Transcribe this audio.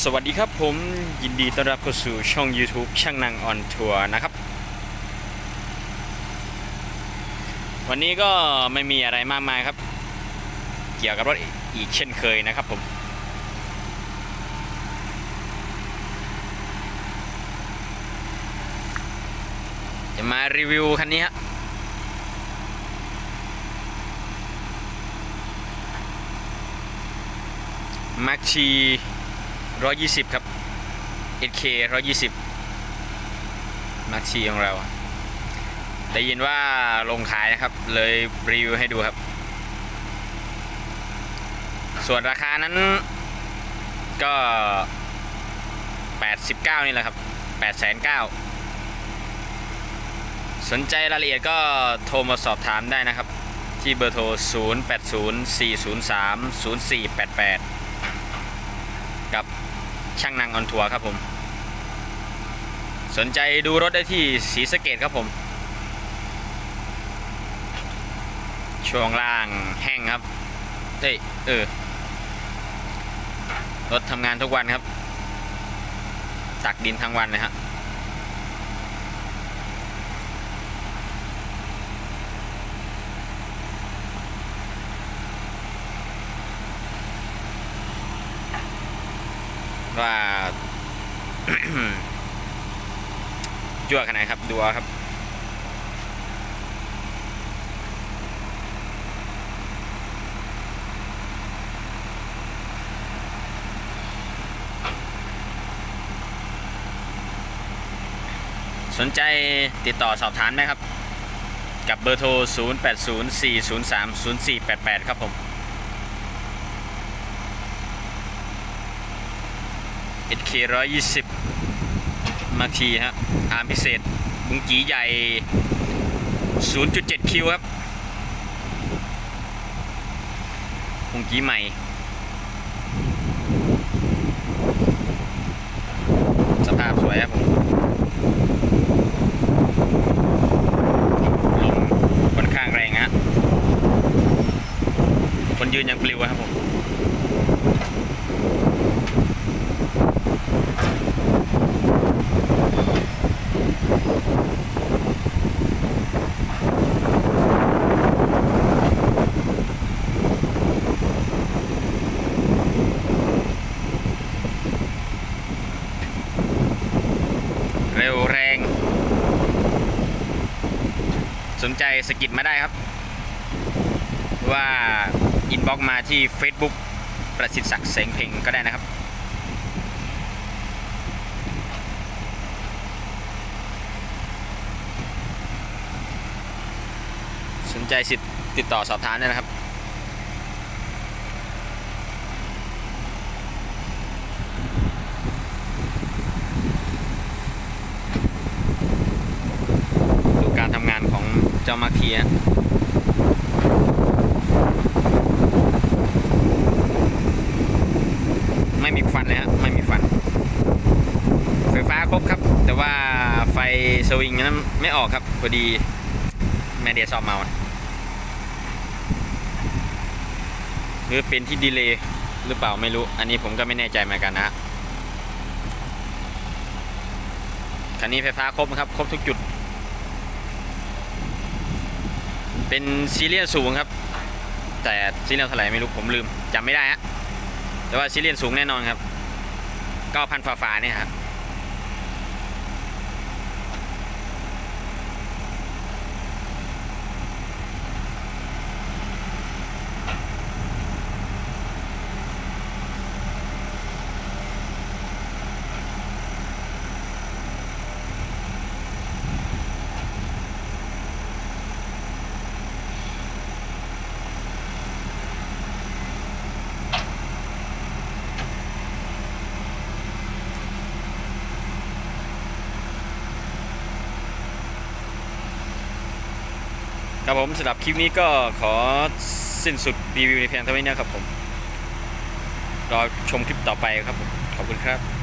สวัสดีครับผมยินดีต้อนรับเข้าสู่ช่อง YouTube ช่างนางออนทัวร์นะครับวันนี้ก็ไม่มีอะไรมากมายครับเกี่ยวกับรถอีกเช่นเคยนะครับผมจะมารีวิวคันนี้ฮะมาร์คชี120ครับ SK 120มาร์คชีของเราได้ยินว่าลงขายนะครับเลยรีวิวให้ดูครับส่วนราคานั้นก็89นี่แหละครับ890,000สนใจรายละเอียดก็โทรมาสอบถามได้นะครับที่เบอร์โทร0804030488กับช่างนางออนทัวร์ครับผมสนใจดูรถได้ที่ศรีสะเกษครับผมช่วงล่างแห้งครับรถทำงานทุกวันครับตักดินทั้งวันเลยฮะว่า จั่วขนาดครับดูครับสนใจติดต่อสอบถามได้ครับกับเบอร์โทร0804030488ครับผมSK 120มาทีฮะอาร์มพิเศษบุ้งจีใหญ่ 0.7 คิวครับบุ้งจีใหม่สภาพสวยครับผมลมค่อนข้างแรงฮะคนยืนยังปลิวครับผมเร็วแรงสนใจสกิดมาได้ครับว่าอินบ็อกมาที่ Facebook ประสิทธิ์ศักดิ์เสงเพ็งก็ได้นะครับสนใจสิทธิ์ติดต่อสอบถามได้นะครับดูการทำงานของเจ้ามาร์คีนะไม่มีฟันเลยฮะไม่มีฟันไฟฟ้าครบครับแต่ว่าไฟสวิงนั้นไม่ออกครับพอดีแม่เดียสอบเมาหรือเป็นที่ดีเลย์หรือเปล่าไม่รู้อันนี้ผมก็ไม่แน่ใจเหมือนกันนะคันนี้ไฟฟ้าครบครับครบทุกจุดเป็นซีเรียสสูงครับแต่ซีเรียสเท่าไหร่ไม่รู้ผมลืมจำไม่ได้ฮะแต่ว่าซีเรียสสูงแน่นอนครับ9,000ฝ่าเนี่ยครับครับผมสำหรับคลิปนี้ก็ขอสิ้นสุดรีวิวในเพียงเท่านี้นะครับผมรอชมคลิปต่อไปครับผมขอบคุณครับ